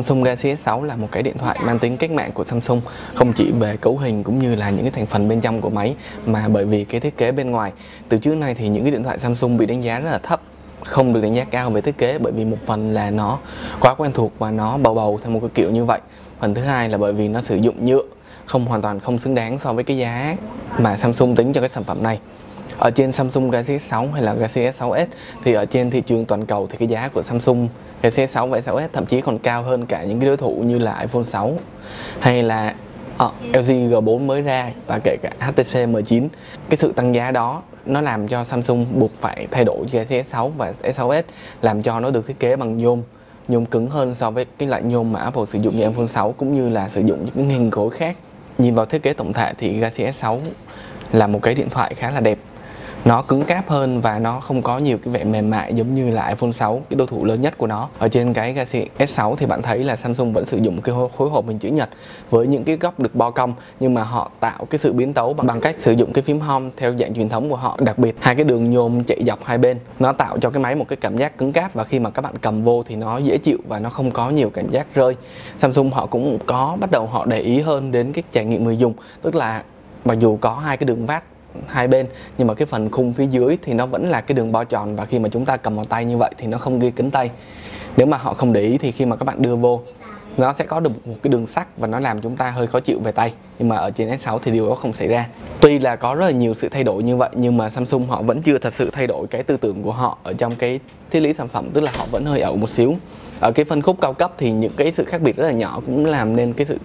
Samsung Galaxy S6 là một cái điện thoại mang tính cách mạng của Samsung, không chỉ về cấu hình cũng như là những cái thành phần bên trong của máy, mà bởi vì cái thiết kế bên ngoài. Từ trước nay thì những cái điện thoại Samsung bị đánh giá rất là thấp, không được đánh giá cao về thiết kế, bởi vì một phần là nó quá quen thuộc và nó bầu bầu theo một cái kiểu như vậy. Phần thứ hai là bởi vì nó sử dụng nhựa, hoàn toàn không xứng đáng so với cái giá mà Samsung tính cho cái sản phẩm này. Ở trên Samsung Galaxy S6 hay là Galaxy S6s thì ở trên thị trường toàn cầu thì cái giá của Samsung Galaxy S6 và S6s thậm chí còn cao hơn cả những cái đối thủ như là iPhone 6 hay là LG G4 mới ra và kể cả HTC M9. Cái sự tăng giá đó nó làm cho Samsung buộc phải thay đổi Galaxy S6 và S6s, làm cho nó được thiết kế bằng nhôm cứng hơn so với cái loại nhôm mà Apple sử dụng như iPhone 6, cũng như là sử dụng những hình khối khác. Nhìn vào thiết kế tổng thể thì Galaxy S6 là một cái điện thoại khá là đẹp. Nó cứng cáp hơn và nó không có nhiều cái vẻ mềm mại giống như là iPhone 6, cái đối thủ lớn nhất của nó. Ở trên cái Galaxy S6 thì bạn thấy là Samsung vẫn sử dụng cái khối hộp hình chữ nhật với những cái góc được bo cong, nhưng mà họ tạo cái sự biến tấu bằng cách sử dụng cái phím Home theo dạng truyền thống của họ. Đặc biệt hai cái đường nhôm chạy dọc hai bên, nó tạo cho cái máy một cái cảm giác cứng cáp, và khi mà các bạn cầm vô thì nó dễ chịu và nó không có nhiều cảm giác rơi. Samsung họ cũng có bắt đầu họ để ý hơn đến cái trải nghiệm người dùng, tức là mặc dù có hai cái đường vát hai bên nhưng mà cái phần khung phía dưới thì nó vẫn là cái đường bo tròn, và khi mà chúng ta cầm vào tay như vậy thì nó không ghi cứng tay. Nếu mà họ không để ý thì khi mà các bạn đưa vô nó sẽ có được một cái đường sắc và nó làm chúng ta hơi khó chịu về tay, nhưng mà ở trên S6 thì điều đó không xảy ra. Tuy là có rất là nhiều sự thay đổi như vậy nhưng mà Samsung họ vẫn chưa thật sự thay đổi cái tư tưởng của họ ở trong cái thiết lý sản phẩm, tức là họ vẫn hơi ẩu một xíu. Ở cái phân khúc cao cấp thì những cái sự khác biệt rất là nhỏ cũng làm nên cái sự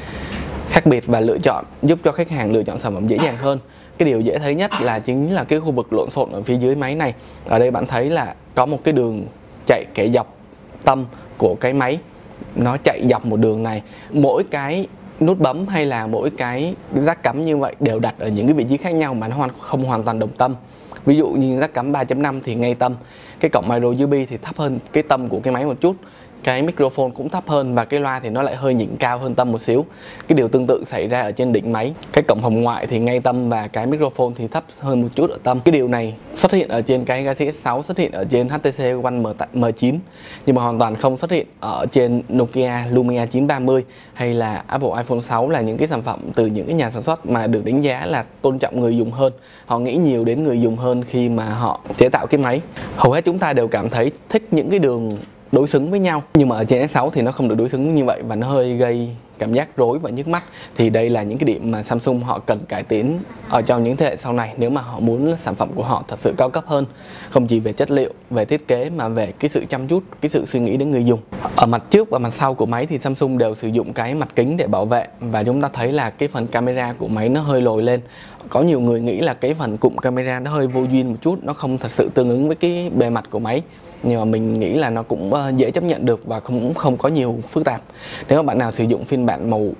khác biệt và lựa chọn, giúp cho khách hàng lựa chọn sản phẩm dễ dàng hơn. Cái điều dễ thấy nhất là chính là cái khu vực lộn xộn ở phía dưới máy này. Ở đây bạn thấy là có một cái đường chạy kẻ dọc tâm của cái máy, nó chạy dọc một đường này. Mỗi cái nút bấm hay là mỗi cái jack cắm như vậy đều đặt ở những cái vị trí khác nhau mà nó không hoàn toàn đồng tâm. Ví dụ như jack cắm 3.5 thì ngay tâm, cái cổng micro USB thì thấp hơn cái tâm của cái máy một chút, cái microphone cũng thấp hơn, và cái loa thì nó lại hơi nhỉnh cao hơn tâm một xíu. Cái điều tương tự xảy ra ở trên đỉnh máy, cái cổng hồng ngoại thì ngay tâm và cái microphone thì thấp hơn một chút ở tâm. Cái điều này xuất hiện ở trên cái Galaxy S6, xuất hiện ở trên HTC One M9 nhưng mà hoàn toàn không xuất hiện ở trên Nokia Lumia 930 hay là Apple iPhone 6, là những cái sản phẩm từ những cái nhà sản xuất mà được đánh giá là tôn trọng người dùng hơn. Họ nghĩ nhiều đến người dùng hơn khi mà họ chế tạo cái máy. Hầu hết chúng ta đều cảm thấy thích những cái đường đối xứng với nhau, nhưng mà ở trên S6 thì nó không được đối xứng như vậy và nó hơi gây cảm giác rối và nhức mắt. Thì đây là những cái điểm mà Samsung họ cần cải tiến ở trong những thế hệ sau này nếu mà họ muốn sản phẩm của họ thật sự cao cấp hơn, không chỉ về chất liệu, về thiết kế mà về cái sự chăm chút, cái sự suy nghĩ đến người dùng. Ở mặt trước và mặt sau của máy thì Samsung đều sử dụng cái mặt kính để bảo vệ, và chúng ta thấy là cái phần camera của máy nó hơi lồi lên. Có nhiều người nghĩ là cái phần cụm camera nó hơi vô duyên một chút, nó không thật sự tương ứng với cái bề mặt của máy, nhưng mà mình nghĩ là nó cũng dễ chấp nhận được và cũng không có nhiều phức tạp. Nếu mà bạn nào sử dụng phiên bản màu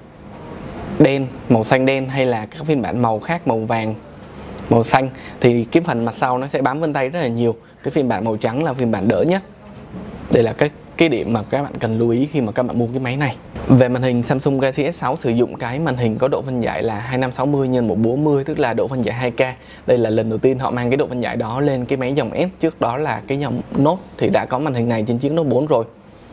đen, màu xanh đen hay là các phiên bản màu khác, màu vàng, màu xanh, thì cái phần mặt sau nó sẽ bám vân tay rất là nhiều. Cái phiên bản màu trắng là phiên bản đỡ nhất. Đây là cái điểm mà các bạn cần lưu ý khi mà các bạn mua cái máy này. Về màn hình, Samsung Galaxy S6 sử dụng cái màn hình có độ phân giải là 2560 x 140, tức là độ phân giải 2K. Đây là lần đầu tiên họ mang cái độ phân giải đó lên cái máy dòng S, trước đó là cái dòng Note thì đã có màn hình này trên chiếc Note 4 rồi.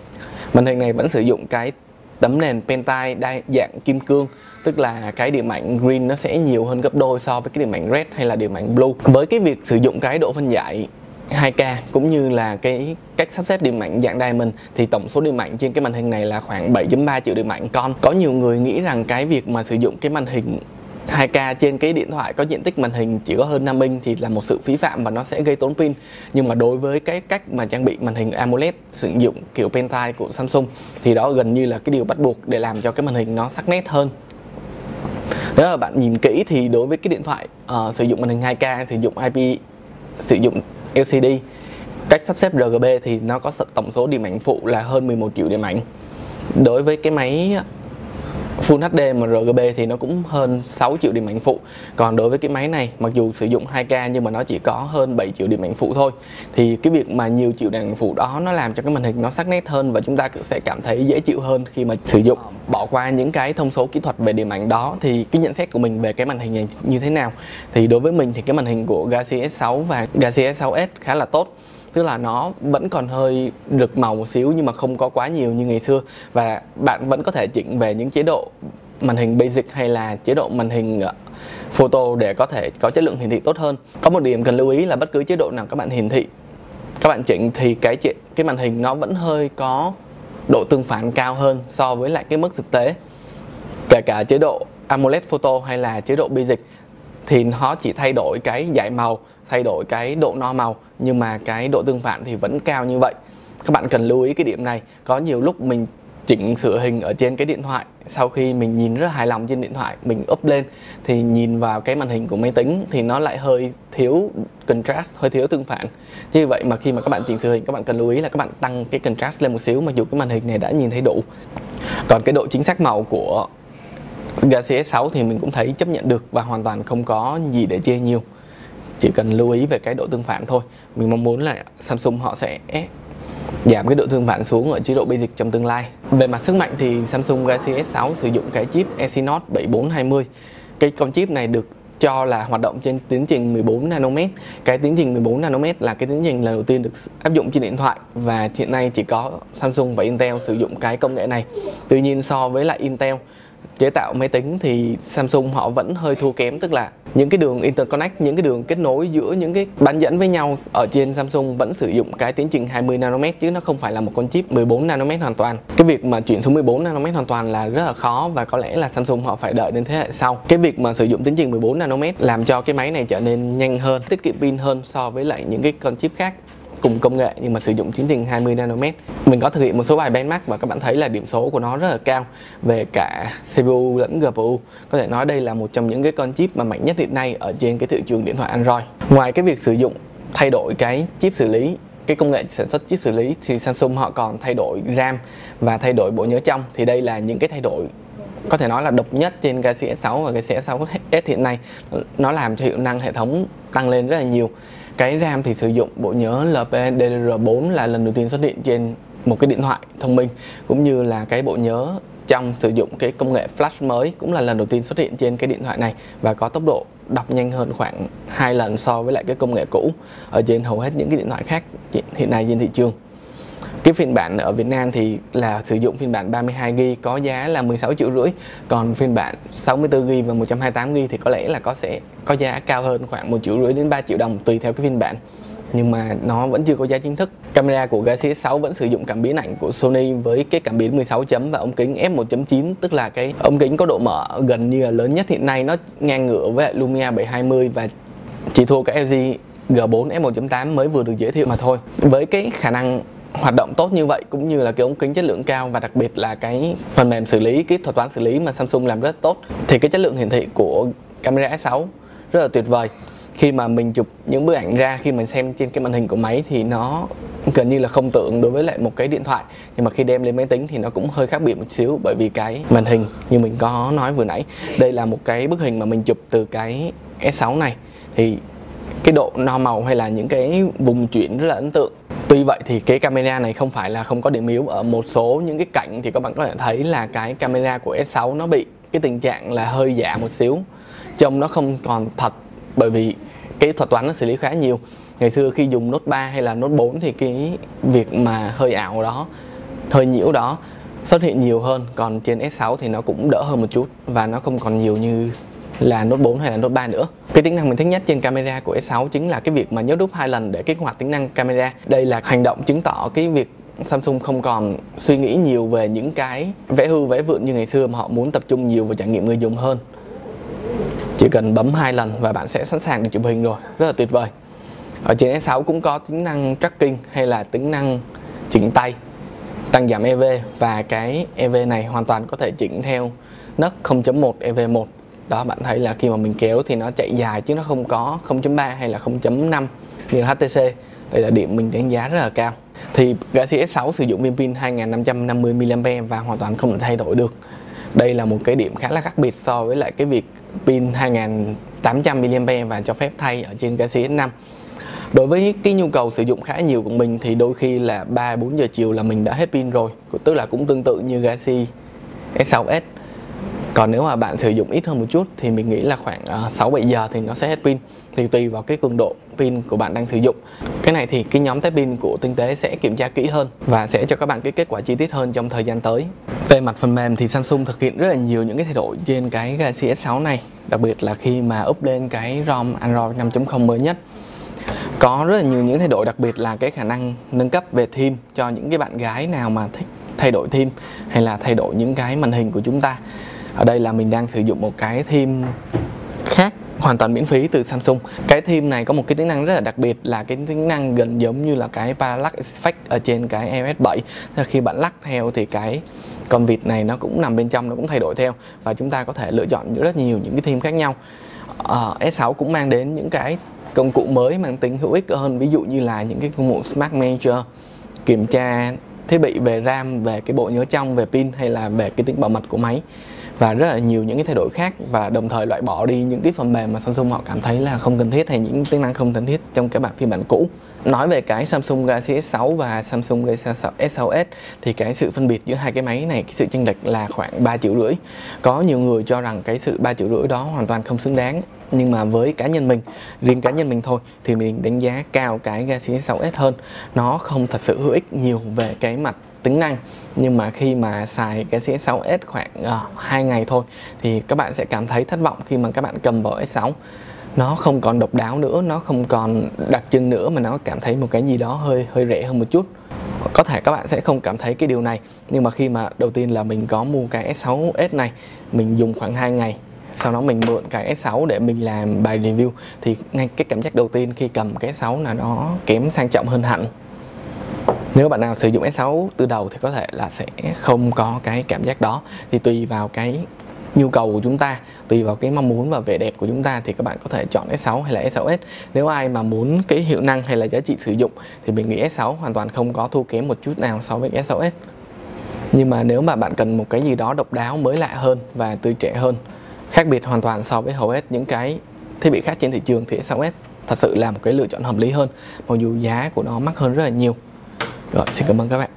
Màn hình này vẫn sử dụng cái tấm nền Pentile đa dạng kim cương, tức là cái điểm ảnh green nó sẽ nhiều hơn gấp đôi so với cái điểm ảnh red hay là điểm ảnh blue. Với cái việc sử dụng cái độ phân giải 2K cũng như là cái cách sắp xếp điểm ảnh dạng diamond thì tổng số điểm ảnh trên cái màn hình này là khoảng 7.3 triệu điểm ảnh con. Có nhiều người nghĩ rằng cái việc mà sử dụng cái màn hình 2K trên cái điện thoại có diện tích màn hình chỉ có hơn 5 inch thì là một sự phí phạm và nó sẽ gây tốn pin. Nhưng mà đối với cái cách mà trang bị màn hình AMOLED sử dụng kiểu Pentile của Samsung thì đó gần như là cái điều bắt buộc để làm cho cái màn hình nó sắc nét hơn. Nếu mà bạn nhìn kỹ thì đối với cái điện thoại sử dụng màn hình 2K, sử dụng IPS, sử dụng LCD, cách sắp xếp RGB thì nó có tổng số điểm ảnh phụ là hơn 11 triệu điểm ảnh. Đối với cái máy Full HD mà RGB thì nó cũng hơn 6 triệu điểm ảnh phụ. Còn đối với cái máy này, mặc dù sử dụng 2K nhưng mà nó chỉ có hơn 7 triệu điểm ảnh phụ thôi. Thì cái việc mà nhiều triệu điểm ảnh phụ đó nó làm cho cái màn hình nó sắc nét hơn và chúng ta sẽ cảm thấy dễ chịu hơn khi mà sử dụng. Bỏ qua những cái thông số kỹ thuật về điểm ảnh đó thì cái nhận xét của mình về cái màn hình này như thế nào? Thì đối với mình thì cái màn hình của Galaxy S6 và Galaxy S6s khá là tốt. tức là nó vẫn còn hơi rực màu một xíu nhưng mà không có quá nhiều như ngày xưa, và bạn vẫn có thể chỉnh về những chế độ màn hình basic hay là chế độ màn hình photo để có thể có chất lượng hiển thị tốt hơn. Có một điểm cần lưu ý là bất cứ chế độ nào các bạn hiển thị, các bạn chỉnh thì cái màn hình nó vẫn hơi có độ tương phản cao hơn so với lại cái mức thực tế. Kể cả chế độ AMOLED photo hay là chế độ basic thì nó chỉ thay đổi cái dải màu, thay đổi cái độ no màu, nhưng mà cái độ tương phản thì vẫn cao như vậy. Các bạn cần lưu ý cái điểm này. Có nhiều lúc mình chỉnh sửa hình ở trên cái điện thoại, sau khi mình nhìn rất hài lòng trên điện thoại, mình up lên thì nhìn vào cái màn hình của máy tính thì nó lại hơi thiếu contrast, hơi thiếu tương phản. Như vậy mà khi mà các bạn chỉnh sửa hình, các bạn cần lưu ý là các bạn tăng cái contrast lên một xíu, mặc dù cái màn hình này đã nhìn thấy đủ. Còn cái độ chính xác màu của Galaxy S6 thì mình cũng thấy chấp nhận được và hoàn toàn không có gì để chê nhiều. Chỉ cần lưu ý về cái độ tương phản thôi. Mình mong muốn là Samsung họ sẽ giảm cái độ tương phản xuống ở chế độ basic trong tương lai. Về mặt sức mạnh thì Samsung Galaxy S6 sử dụng cái chip Exynos 7420. Cái con chip này được cho là hoạt động trên tiến trình 14 nanomet. Cái tiến trình 14 nanomet là cái tiến trình lần đầu tiên được áp dụng trên điện thoại, và hiện nay chỉ có Samsung và Intel sử dụng cái công nghệ này. Tuy nhiên so với lại Intel chế tạo máy tính thì Samsung họ vẫn hơi thua kém, tức là những cái đường interconnect, những cái đường kết nối giữa những cái bán dẫn với nhau ở trên Samsung vẫn sử dụng cái tiến trình 20 nanomet chứ nó không phải là một con chip 14 nanomet hoàn toàn. Cái việc mà chuyển xuống 14 nanomet hoàn toàn là rất là khó, và có lẽ là Samsung họ phải đợi đến thế hệ sau. Cái việc mà sử dụng tiến trình 14 nanomet làm cho cái máy này trở nên nhanh hơn, tiết kiệm pin hơn so với lại những cái con chip khác cùng công nghệ nhưng mà sử dụng tiến trình 20 nanomet. Mình có thực hiện một số bài benchmark và các bạn thấy là điểm số của nó rất là cao về cả CPU lẫn GPU. Có thể nói đây là một trong những cái con chip mà mạnh nhất hiện nay ở trên cái thị trường điện thoại Android. Ngoài cái việc sử dụng thay đổi cái chip xử lý, cái công nghệ sản xuất chip xử lý, thì Samsung họ còn thay đổi RAM và thay đổi bộ nhớ trong. Thì đây là những cái thay đổi có thể nói là độc nhất trên Galaxy S6 và Galaxy S6s hiện nay. Nó làm cho hiệu năng hệ thống tăng lên rất là nhiều. Cái RAM thì sử dụng bộ nhớ LPDDR4 là lần đầu tiên xuất hiện trên một cái điện thoại thông minh, cũng như là cái bộ nhớ trong sử dụng cái công nghệ flash mới cũng là lần đầu tiên xuất hiện trên cái điện thoại này, và có tốc độ đọc nhanh hơn khoảng 2 lần so với lại cái công nghệ cũ ở trên hầu hết những cái điện thoại khác hiện nay trên thị trường. Cái phiên bản ở Việt Nam thì là sử dụng phiên bản 32GB có giá là 16,5 triệu, còn phiên bản 64GB và 128GB thì có lẽ là sẽ có giá cao hơn khoảng 1,5 triệu đến 3 triệu đồng tùy theo cái phiên bản, nhưng mà nó vẫn chưa có giá chính thức. Camera của Galaxy S6 vẫn sử dụng cảm biến ảnh của Sony với cái cảm biến 16 chấm và ống kính f1.9, tức là cái ống kính có độ mở gần như là lớn nhất hiện nay, nó ngang ngửa với lại Lumia 720 và chỉ thua cái LG G4 f1.8 mới vừa được giới thiệu mà thôi. Với cái khả năng hoạt động tốt như vậy cũng như là cái ống kính chất lượng cao và đặc biệt là cái phần mềm xử lý, cái thuật toán xử lý mà Samsung làm rất tốt, thì cái chất lượng hiển thị của camera S6 rất là tuyệt vời. Khi mà mình chụp những bức ảnh ra, khi mình xem trên cái màn hình của máy thì nó gần như là không tưởng đối với lại một cái điện thoại, nhưng mà khi đem lên máy tính thì nó cũng hơi khác biệt một xíu, bởi vì cái màn hình như mình có nói vừa nãy, đây là một cái bức hình mà mình chụp từ cái S6 này, thì cái độ no màu hay là những cái vùng chuyển rất là ấn tượng. Tuy vậy thì cái camera này không phải là không có điểm yếu. Ở một số những cái cảnh thì các bạn có thể thấy là cái camera của S6 nó bị cái tình trạng là hơi giả một xíu, trông nó không còn thật, bởi vì cái thuật toán nó xử lý khá nhiều. Ngày xưa khi dùng Note 3 hay là Note 4 thì cái việc mà hơi ảo đó, hơi nhiễu đó xuất hiện nhiều hơn, còn trên S6 thì nó cũng đỡ hơn một chút và nó không còn nhiều như là Note 4 hay là Note 3 nữa. Cái tính năng mình thích nhất trên camera của S6 chính là cái việc mà nhấn nút 2 lần để kích hoạt tính năng camera. Đây là hành động chứng tỏ cái việc Samsung không còn suy nghĩ nhiều về những cái vẽ hư vẽ vượn như ngày xưa, mà họ muốn tập trung nhiều vào trải nghiệm người dùng hơn. Chỉ cần bấm 2 lần và bạn sẽ sẵn sàng để chụp hình rồi, rất là tuyệt vời. Ở trên S6 cũng có tính năng tracking hay là tính năng chỉnh tay, tăng giảm EV, và cái EV này hoàn toàn có thể chỉnh theo nấc 0.1 EV1. Đó, bạn thấy là khi mà mình kéo thì nó chạy dài chứ nó không có 0.3 hay là 0.5 như là HTC. Đây là điểm mình đánh giá rất là cao. Thì Galaxy S6 sử dụng viên pin 2550 mAh và hoàn toàn không thể thay đổi được. Đây là một cái điểm khá là khác biệt so với lại cái việc pin 2800 mAh và cho phép thay ở trên Galaxy S5. Đối với cái nhu cầu sử dụng khá nhiều của mình thì đôi khi là 3-4 giờ chiều là mình đã hết pin rồi, tức là cũng tương tự như Galaxy S6s. Còn nếu mà bạn sử dụng ít hơn một chút thì mình nghĩ là khoảng 6-7 giờ thì nó sẽ hết pin, thì tùy vào cái cường độ pin của bạn đang sử dụng. Cái này thì cái nhóm test pin của Tinh Tế sẽ kiểm tra kỹ hơn và sẽ cho các bạn cái kết quả chi tiết hơn trong thời gian tới. Về mặt phần mềm thì Samsung thực hiện rất là nhiều những cái thay đổi trên cái Galaxy S6 này, đặc biệt là khi mà up lên cái ROM Android 5.0 mới nhất. Có rất là nhiều những thay đổi, đặc biệt là cái khả năng nâng cấp về theme cho những cái bạn gái nào mà thích thay đổi theme hay là thay đổi những cái màn hình của chúng ta. Ở đây là mình đang sử dụng một cái theme khác hoàn toàn miễn phí từ Samsung. Cái theme này có một cái tính năng rất là đặc biệt là cái tính năng gần giống như là cái Parallax Effect ở trên cái iOS 7. Khi bạn lắc theo thì cái con vịt này nó cũng nằm bên trong, nó cũng thay đổi theo và chúng ta có thể lựa chọn rất nhiều những cái theme khác nhau. S6 cũng mang đến những cái công cụ mới mang tính hữu ích hơn, ví dụ như là những cái công cụ Smart Manager, kiểm tra thiết bị về RAM, về cái bộ nhớ trong, về pin hay là về cái tính bảo mật của máy, và rất là nhiều những cái thay đổi khác, và đồng thời loại bỏ đi những cái phần mềm mà Samsung họ cảm thấy là không cần thiết hay những tính năng không cần thiết trong cái phiên bản cũ. Nói về cái Samsung Galaxy S6 và Samsung Galaxy S6s thì cái sự phân biệt giữa hai cái máy này, cái sự chênh lệch là khoảng 3,5 triệu. Có nhiều người cho rằng cái sự 3,5 triệu đó hoàn toàn không xứng đáng, nhưng mà với cá nhân mình, riêng cá nhân mình thôi, thì mình đánh giá cao cái Galaxy S6s hơn. Nó không thật sự hữu ích nhiều về cái mặt tính năng, nhưng mà khi mà xài cái S6s khoảng 2 ngày thôi thì các bạn sẽ cảm thấy thất vọng khi mà các bạn cầm vào S6. Nó không còn độc đáo nữa, nó không còn đặc trưng nữa, mà nó cảm thấy một cái gì đó hơi rẻ hơn một chút. Có thể các bạn sẽ không cảm thấy cái điều này, nhưng mà khi mà đầu tiên là mình có mua cái S6s này, mình dùng khoảng 2 ngày, sau đó mình mượn cái S6 để mình làm bài review, thì ngay cái cảm giác đầu tiên khi cầm cái S6 là nó kém sang trọng hơn hẳn. Nếu bạn nào sử dụng S6 từ đầu thì có thể là sẽ không có cái cảm giác đó. Thì tùy vào cái nhu cầu của chúng ta, tùy vào cái mong muốn và vẻ đẹp của chúng ta thì các bạn có thể chọn S6 hay là S6s. Nếu ai mà muốn cái hiệu năng hay là giá trị sử dụng thì mình nghĩ S6 hoàn toàn không có thua kém một chút nào so với S6s. Nhưng mà nếu mà bạn cần một cái gì đó độc đáo, mới lạ hơn và tươi trẻ hơn, khác biệt hoàn toàn so với hầu hết những cái thiết bị khác trên thị trường, thì S6s thật sự là một cái lựa chọn hợp lý hơn, mặc dù giá của nó mắc hơn rất là nhiều. Rồi, xin cảm ơn các bạn.